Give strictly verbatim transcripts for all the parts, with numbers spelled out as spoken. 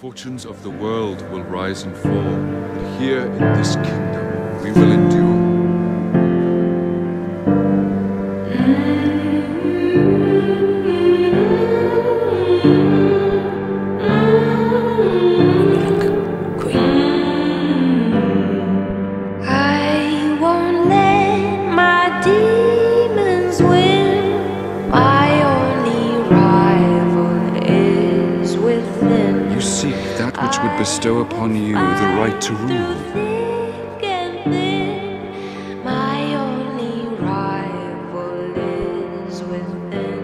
fortunes of the world will rise and fall, but here in this kingdom we will endure. I won't let my demons win. My only rival is within. You seek that which would bestow upon you the right to rule. Thick and thin. My only rival is within.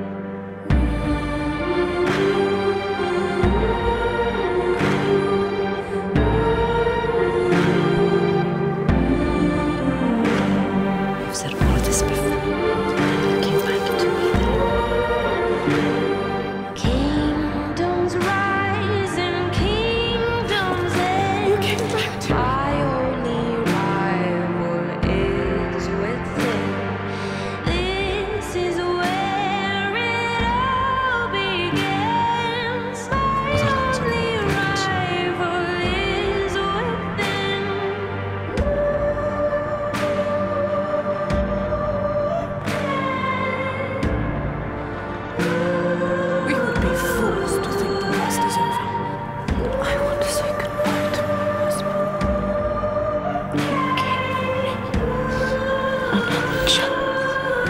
You've said all of this before. Looking back to me then. Kingdoms rise and kingdoms end. You came back to me. My only rival is within. This is where it all begins. My only rival is within. We would be fools to think the worst is over. I want to say goodbye to my husband. You gave me another chance,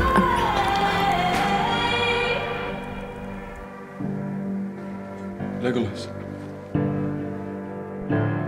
another love. Legolas.